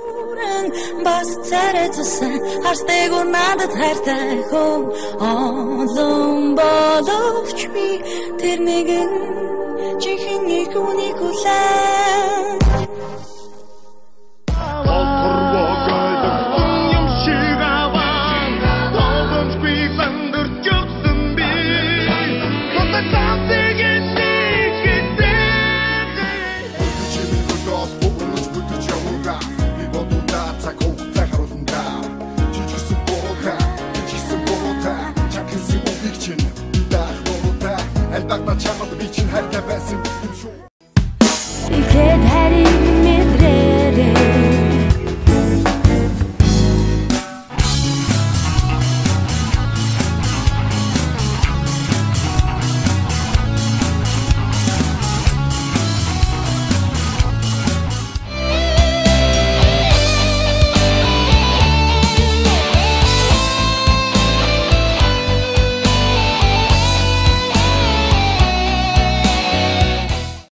бас царайцсан харстэйгүр надад хайртай хөө олон боловч би тэр нэгэн чихэнийг үнийг хүлээн